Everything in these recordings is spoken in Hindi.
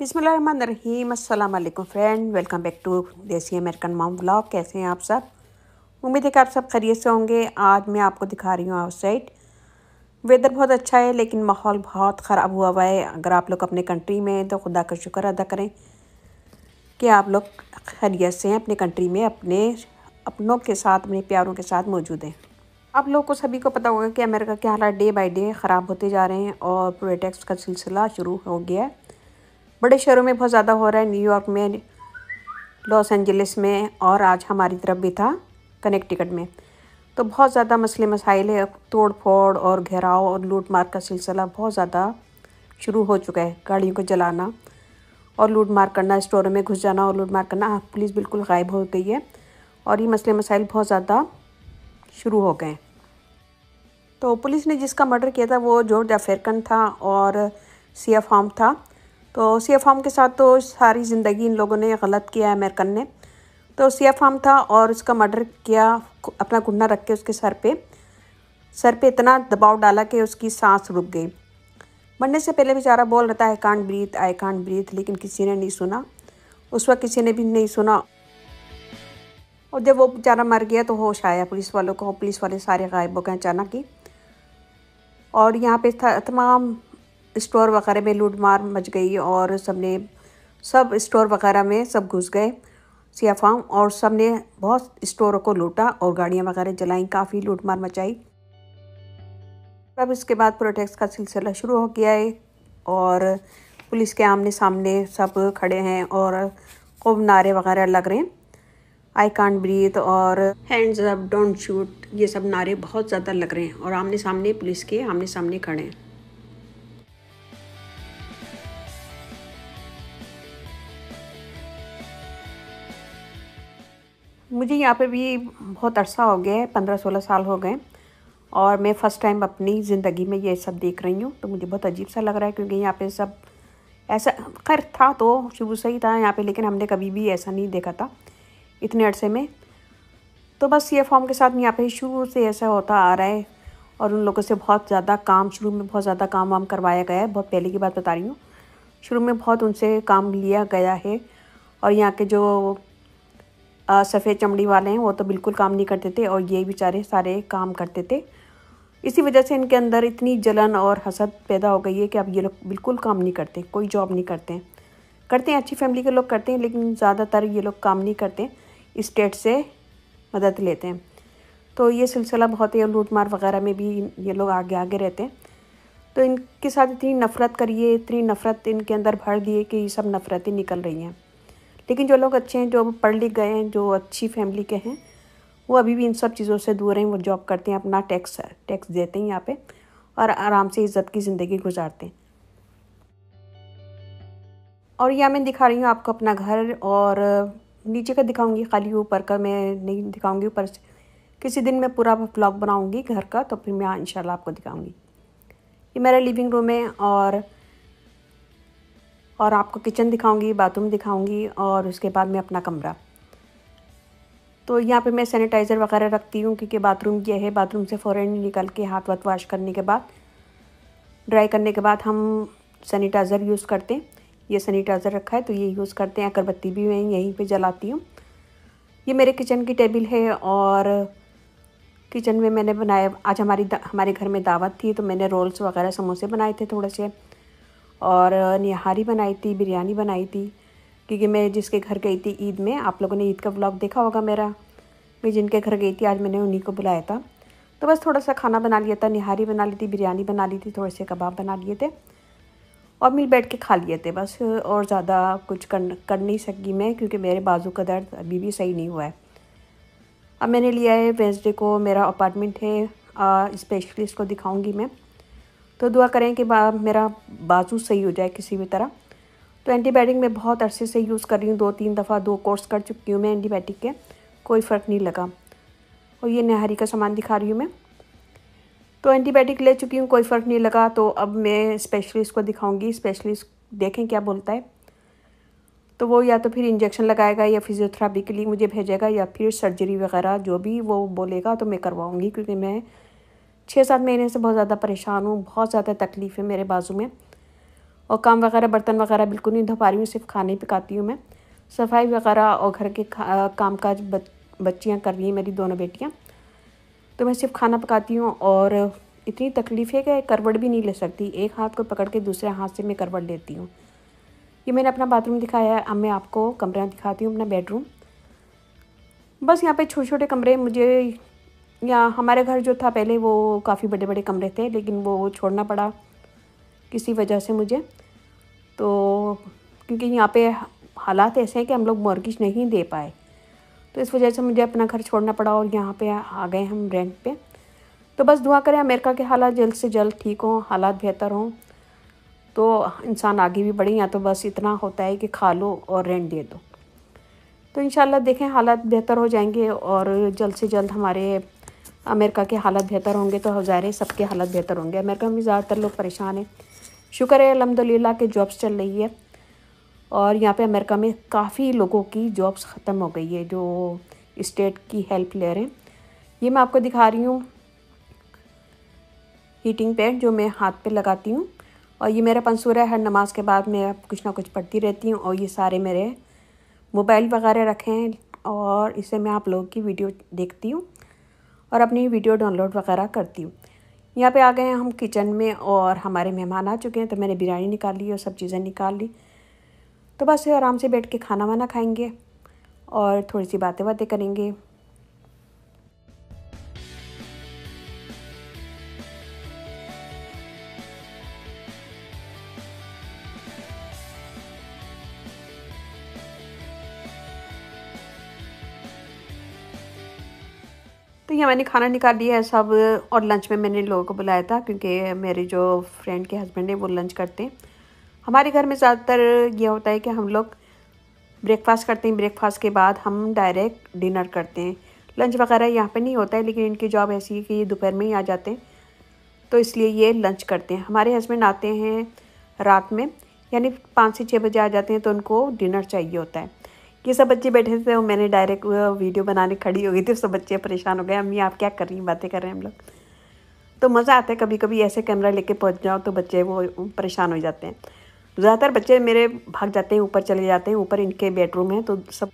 बिस्मिल्लाहिर्रहमानिर्रहीम। अस्सलाम वालेकुम friend, welcome back to desi American mom vlog. कैसे हैं आप सब? उम्मीद है कि आप सब खैरियत से होंगे। आज मैं आपको दिखा रही हूँ आउटसाइड। वेदर बहुत अच्छा है लेकिन माहौल बहुत ख़राब हुआ है। अगर आप लोग अपने कंट्री में हैं तो खुदा का शुक्र अदा करें कि आप लोग खैरियत से हैं, अपने कंट्री में अपनों के साथ, अपने प्यारों के साथ मौजूद हैं। आप लोग को सभी को पता होगा कि अमेरिका के हालात डे बाय डे ख़राब होते जा रहे हैं और प्रोटेस्ट का सिलसिला शुरू हो गया है। बड़े शहरों में बहुत ज़्यादा हो रहा है, न्यूयॉर्क में, लॉस एंजलिस में, और आज हमारी तरफ भी था कनेक्टिकट में। तो बहुत ज़्यादा मसले मसाइल है। तोड़ फोड़ और घेराव और लूट मार का सिलसिला बहुत ज़्यादा शुरू हो चुका है। गाड़ियों को जलाना और लूट मार करना, स्टोरों में घुस जाना और लूट मार करना। पुलिस बिल्कुल गायब हो गई है और ये मसले मसाइल बहुत ज़्यादा शुरू हो गए हैं। तो पुलिस ने जिसका मर्डर किया था वो जॉर्ज अफ्रीकन था और सिया फॉर्म था। तो सिया फॉर्म के साथ तो सारी ज़िंदगी इन लोगों ने गलत किया है, अमेरिकन ने। तो सिया फॉर्म था और उसका मर्डर किया, अपना घुटना रख के उसके सर पे इतना दबाव डाला कि उसकी सांस रुक गई। मरने से पहले बेचारा बोल रहा था आई कांट ब्रीथ, लेकिन किसी ने नहीं सुना। उस वक्त किसी ने भी नहीं सुना। और जब वो बेचारा मर गया तो होश आया पुलिस वालों को। पुलिस वाले सारे गायब हो गए अचानक ही। और यहाँ पे तमाम स्टोर वगैरह में लूट मार मच गई और सब स्टोर वगैरह में सब घुस गए सिया फार्म, और सब ने बहुत स्टोरों को लूटा और गाड़ियाँ वगैरह जलाई, काफ़ी लूट मार मचाई। अब इसके बाद प्रोटेस्ट का सिलसिला शुरू हो गया है और पुलिस के आमने सामने सब खड़े हैं और खूब नारे वगैरह लग रहे हैं। आई कांट ब्रीथ और हैंड्स अप, डोंट शूट, ये सब नारे बहुत ज़्यादा लग रहे हैं और आमने सामने पुलिस के आमने सामने खड़े हैं। मुझे यहाँ पे भी बहुत अरसा हो गया है, 15-16 साल हो गए, और मैं फ़र्स्ट टाइम अपनी ज़िंदगी में ये सब देख रही हूँ। तो मुझे बहुत अजीब सा लग रहा है क्योंकि यहाँ पे सब ऐसा, खैर था तो शुरू से ही था यहाँ पे, लेकिन हमने कभी भी ऐसा नहीं देखा था इतने अरसे में। तो बस ये फॉर्म के साथ यहाँ पे शुरू से ऐसा होता आ रहा है और उन लोगों से बहुत ज़्यादा काम, शुरू में बहुत ज़्यादा काम वाम करवाया गया है। बहुत पहले की बात बता रही हूँ, शुरू में बहुत उनसे काम लिया गया है। और यहाँ के जो सफ़ेद चमड़ी वाले हैं वो तो बिल्कुल काम नहीं करते थे और ये बेचारे सारे काम करते थे। इसी वजह से इनके अंदर इतनी जलन और हसद पैदा हो गई है कि अब ये लोग बिल्कुल काम नहीं करते, कोई जॉब नहीं करते हैं। करते हैं, अच्छी फैमिली के लोग करते हैं, लेकिन ज़्यादातर ये लोग काम नहीं करते, स्टेट से मदद लेते हैं। तो ये सिलसिला बहुत ही, लूट मार वगैरह में भी ये लोग आगे आगे रहते हैं। तो इनके साथ इतनी नफ़रत करिए, इतनी नफ़रत इनके अंदर भर दिए कि ये सब नफ़रतें निकल रही हैं। लेकिन जो लोग अच्छे हैं, जो पढ़ लिख गए हैं, जो अच्छी फैमिली के हैं, वो अभी भी इन सब चीज़ों से दूर हैं। वो जॉब करते हैं, अपना टैक्स देते हैं यहाँ पे और आराम से इज़्ज़त की ज़िंदगी गुजारते हैं। और यहाँ मैं दिखा रही हूँ आपको अपना घर, और नीचे का दिखाऊंगी खाली, ऊपर का मैं नहीं दिखाऊंगी। ऊपर से किसी दिन मैं पूरा व्लॉग बनाऊंगी घर का, तो फिर मैं इंशाल्लाह आपको दिखाऊंगी। ये मेरा लिविंग रूम है और आपको किचन दिखाऊंगी, बाथरूम दिखाऊंगी, और उसके बाद में अपना कमरा। तो यहाँ पे मैं सैनिटाइज़र वगैरह रखती हूँ क्योंकि बाथरूम ये है, बाथरूम से फ़ौरन निकल के हाथ वाथ वॉश करने के बाद, ड्राई करने के बाद हम सैनिटाइज़र यूज़ करते हैं। ये सैनिटाइज़र रखा है तो ये यूज़ करते हैं। अगरबत्ती भी मैं यहीं पे जलाती हूँ। ये मेरे किचन की टेबल है और किचन में मैंने बनाया, आज हमारे घर में दावत थी तो मैंने रोल्स वगैरह, समोसे बनाए थे थोड़े से, और निहारी बनाई थी, बिरयानी बनाई थी। क्योंकि मैं जिसके घर गई थी ईद में, आप लोगों ने ईद का व्लॉग देखा होगा मेरा, मैं जिनके घर गई थी आज मैंने उन्हीं को बुलाया था। तो बस थोड़ा सा खाना बना लिया था, निहारी बना ली थी, बिरयानी बना ली थी, थोड़े से कबाब बना लिए थे और मिल बैठ के खा लिए थे बस। और ज़्यादा कुछ कर नहीं सकी मैं क्योंकि मेरे बाजू का दर्द अभी भी सही नहीं हुआ है। अब मैंने लिया है वेंसडे को, मेरा अपार्टमेंट है, स्पेशलिस्ट को दिखाऊंगी मैं। तो दुआ करें कि मेरा बाजू सही हो जाए किसी भी तरह। तो एंटीबायोटिक मैं बहुत अरसे से यूज़ कर रही हूँ, 2-3 दफ़ा 2 कोर्स कर चुकी हूँ मैं एंटीबायोटिक के, कोई फ़र्क नहीं लगा। और ये निहारी का सामान दिखा रही हूँ मैं। तो एंटीबायोटिक ले चुकी हूँ, कोई फ़र्क नहीं लगा। तो अब मैं स्पेशलिस्ट को दिखाऊंगी, स्पेशलिस्ट देखें क्या बोलता है। तो वो या तो फिर इंजेक्शन लगाएगा या फिजियोथेरेपी के लिए मुझे भेजेगा या फिर सर्जरी वगैरह, जो भी वो बोलेगा तो मैं करवाऊँगी। क्योंकि मैं 6-7 महीने से बहुत ज़्यादा परेशान हूँ, बहुत ज़्यादा तकलीफ़ है मेरे बाजू में और काम वगैरह बर्तन वगैरह बिल्कुल नहीं धो पा रही हूँ, सिर्फ खाने पकाती हूँ मैं। सफाई वगैरह और घर के काम काज बच्चियाँ कर रही हैं, मेरी दोनों बेटियाँ। तो मैं सिर्फ खाना पकाती हूँ और इतनी तकलीफ़ है कि करवट भी नहीं ले सकती, एक हाथ को पकड़ के दूसरे हाथ से मैं करवट लेती हूँ। ये मैंने अपना बाथरूम दिखाया है, अब मैं आपको कमरा दिखाती हूँ, अपना बेडरूम। बस यहाँ पे छोटे छोटे कमरे मुझे, यहाँ हमारे घर जो था पहले वो काफ़ी बड़े बड़े कमरे थे, लेकिन वो छोड़ना पड़ा किसी वजह से मुझे। तो क्योंकि यहाँ पे हालात ऐसे हैं कि हम लोग मॉर्गेज नहीं दे पाए, तो इस वजह से मुझे अपना घर छोड़ना पड़ा और यहाँ पे आ गए हम रेंट पे। तो बस दुआ करें अमेरिका के हालात जल्द से जल्द ठीक हों, हालात बेहतर हों, तो इंसान आगे भी बढ़े। या तो बस इतना होता है कि खा लो और रेंट दे दो। तो इंशाल्लाह देखें हालात बेहतर हो जाएंगे और जल्द से जल्द हमारे अमेरिका के हालात बेहतर होंगे, तो ज़ाहिर है सबके हालात बेहतर होंगे। अमेरिका में ज़्यादातर लोग परेशान हैं, शुक्र है अल्हम्दुलिल्लाह के जॉब्स चल रही है। और यहाँ पे अमेरिका में काफ़ी लोगों की जॉब्स ख़त्म हो गई है जो स्टेट की हेल्प ले रहे हैं। ये मैं आपको दिखा रही हूँ हीटिंग पैड जो मैं हाथ पे लगाती हूँ, और ये मेरा पंसूरा है, हर नमाज के बाद मैं कुछ ना कुछ पढ़ती रहती हूँ। और ये सारे मेरे मोबाइल वगैरह रखे हैं और इससे मैं आप लोगों की वीडियो देखती हूँ और अपनी वीडियो डाउनलोड वगैरह करती हूँ। यहाँ पे आ गए हैं हम किचन में और हमारे मेहमान आ चुके हैं, तो मैंने बिरयानी निकाल ली और सब चीज़ें निकाल ली। तो बस आराम से बैठ के खाना वाना खाएंगे और थोड़ी सी बातें बातें करेंगे। तो ये मैंने खाना निकाल लिया है सब, और लंच में मैंने लोगों को बुलाया था क्योंकि मेरे जो फ्रेंड के हस्बैंड है वो लंच करते हैं। हमारे घर में ज़्यादातर ये होता है कि हम लोग ब्रेकफास्ट करते हैं, ब्रेकफास्ट के बाद हम डायरेक्ट डिनर करते हैं। लंच वगैरह यहाँ पे नहीं होता है, लेकिन इनकी जॉब ऐसी है कि ये दोपहर में ही आ जाते हैं, तो इसलिए ये लंच करते हैं। हमारे हस्बैंड आते हैं रात में, यानी 5 से 6 बजे आ जाते हैं, तो उनको डिनर चाहिए होता है। ये सब बच्चे बैठे थे और मैंने डायरेक्ट वीडियो बनाने खड़ी हो गई थी, सब बच्चे परेशान हो गए, अम्मी आप क्या कर रही हैं, बातें कर रहे हैं हम लोग। तो मज़ा आता है, कभी कभी ऐसे कैमरा लेके पहुंच जाओ तो बच्चे वो परेशान हो जाते हैं। ज़्यादातर बच्चे मेरे भाग जाते हैं, ऊपर चले जाते हैं, ऊपर इनके बेडरूम है तो सब।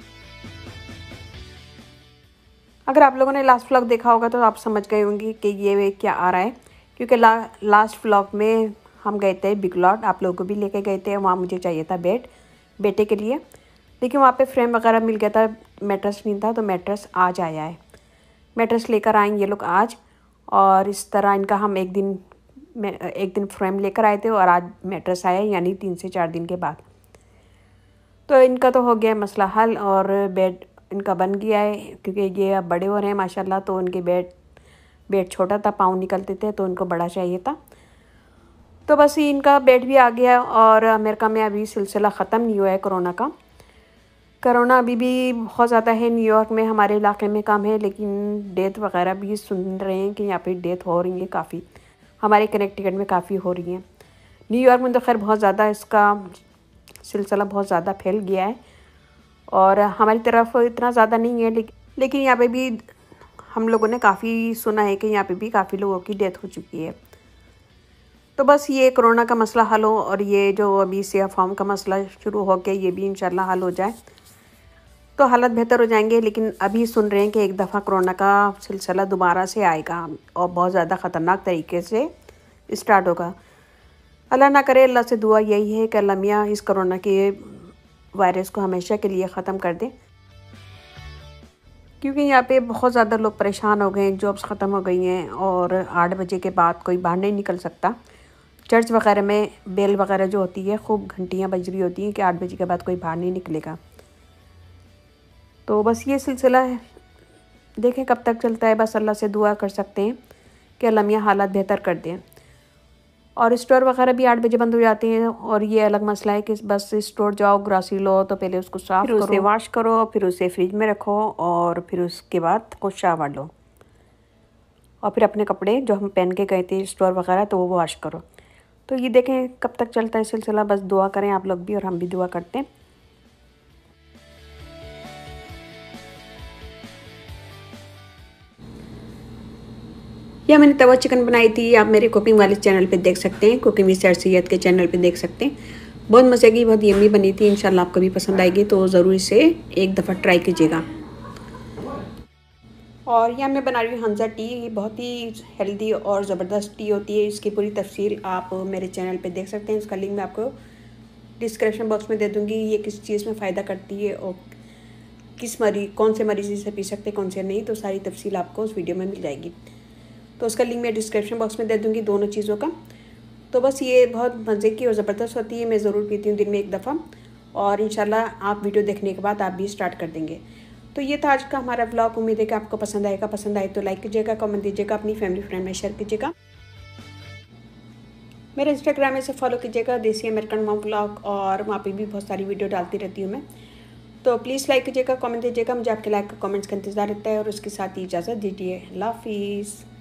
अगर आप लोगों ने लास्ट व्लॉग देखा होगा तो आप समझ गए होंगे कि ये क्या आ रहा है, क्योंकि लास्ट व्लॉग में हम गए थे बिग लॉट, आप लोगों को भी लेके गए थे। वहाँ मुझे चाहिए था बेड बेटे के लिए, लेकिन वहाँ पे फ्रेम वगैरह मिल गया था, मैट्रेस नहीं था, तो मैट्रेस आज आया है। मैट्रेस लेकर आएंगे ये लोग आज, और इस तरह इनका हम एक दिन फ्रेम लेकर आए थे और आज मैट्रेस आया, यानी 3 से 4 दिन के बाद। तो इनका तो हो गया मसला हल और बेड इनका बन गया है, क्योंकि ये अब बड़े हो रहे हैं माशाल्लाह। तो उनके बेड छोटा था, पाँव निकलते थे, तो उनको बड़ा चाहिए था। तो बस इनका बेड भी आ गया। और अमेरिका में अभी सिलसिला ख़त्म नहीं हुआ है कोरोना का। कोरोना अभी भी बहुत ज़्यादा है, न्यूयॉर्क में हमारे इलाके में कम है, लेकिन डेथ वगैरह भी सुन रहे हैं कि यहाँ पे डेथ हो रही है काफ़ी, हमारे कनेक्टिकट में काफ़ी हो रही हैं। न्यूयॉर्क में तो खैर बहुत ज़्यादा इसका सिलसिला बहुत ज़्यादा फैल गया है, और हमारी तरफ इतना ज़्यादा नहीं है, लेकिन यहाँ पे भी हम लोगों ने काफ़ी सुना है कि यहाँ पे भी काफ़ी लोगों की डेथ हो चुकी है। तो बस ये कोरोना का मसला हल हो और ये जो अभी सिया फॉर्म का मसला शुरू हो गया ये भी इंशाल्लाह हल हो जाए तो हालत बेहतर हो जाएंगे। लेकिन अभी सुन रहे हैं कि एक दफ़ा कोरोना का सिलसिला दोबारा से आएगा और बहुत ज़्यादा ख़तरनाक तरीके से स्टार्ट होगा। अल्लाह ना करे, अल्लाह से दुआ यही है कि अल्लाह मियाँ इस कोरोना के वायरस को हमेशा के लिए ख़त्म कर दे, क्योंकि यहाँ पे बहुत ज़्यादा लोग परेशान हो गए हैं, जॉब्स ख़त्म हो गई हैं और 8 बजे के बाद कोई बाहर नहीं निकल सकता। चर्च वगैरह में बेल वगैरह जो होती है खूब घंटियाँ बज रही होती हैं कि 8 बजे के बाद कोई बाहर नहीं निकलेगा। तो बस ये सिलसिला है, देखें कब तक चलता है। बस अल्लाह से दुआ कर सकते हैं कि अल्लाह मियाँ हालात बेहतर कर दें। और स्टोर वगैरह भी 8 बजे बंद हो जाते हैं, और ये अलग मसला है कि बस स्टोर जाओ, ग्रॉसरी लो तो पहले उसको साफ़ करो, उसे वॉश करो, फिर उसे फ्रिज में रखो, और फिर उसके बाद खुद शावर लो, और फिर अपने कपड़े जो हम पहन के गए थे स्टोर वगैरह तो वो वॉश करो। तो ये देखें कब तक चलता है सिलसिला। बस दुआ करें आप लोग भी और हम भी दुआ करते हैं। यह मैंने तवा चिकन बनाई थी, आप मेरे कुकिंग वाले चैनल पे देख सकते हैं, कुकिंग विद सर सैयद के चैनल पे देख सकते हैं। बहुत मज़े की, बहुत यम्मी बनी थी। इंशाल्लाह आपको भी पसंद आएगी, तो ज़रूर इसे एक दफ़ा ट्राई कीजिएगा। और यहाँ मैं बना रही हूँ हंज़ा टी, बहुत ही हेल्दी और ज़बरदस्त टी होती है। इसकी पूरी तफसील आप मेरे चैनल पे देख सकते हैं, इसका लिंक मैं आपको डिस्क्रिप्शन बॉक्स में दे दूँगी। ये किस चीज़ में फ़ायदा करती है और कौन से मरीज़ इसे पी सकते हैं, कौन से नहीं, तो सारी तफसील आपको उस वीडियो में मिल जाएगी। तो उसका लिंक मैं डिस्क्रिप्शन बॉक्स में दे दूँगी, दोनों चीज़ों का। तो बस ये बहुत मज़े की और ज़बरदस्त होती है, मैं ज़रूर पीती हूँ दिन में एक दफ़ा, और इंशाल्लाह आप वीडियो देखने के बाद आप भी स्टार्ट कर देंगे। तो ये था आज का हमारा व्लॉग। उम्मीद है कि आपको पसंद आएगा। पसंद आए तो लाइक कीजिएगा, कमेंट दीजिएगा, अपनी फैमिली फ्रेंड में शेयर कीजिएगा। मेरे इंस्टाग्राम में से फॉलो कीजिएगा, देसी अमेरिकन मॉम व्लॉग, और वहाँ पे भी बहुत सारी वीडियो डालती रहती हूँ मैं। तो प्लीज़ लाइक कीजिएगा, कमेंट दीजिएगा, मुझे आपके लाइक का कमेंट्स का इंतज़ार रहता है। और उसके साथ ही इजाज़त दीजिए। अल्लाह हाफिज़।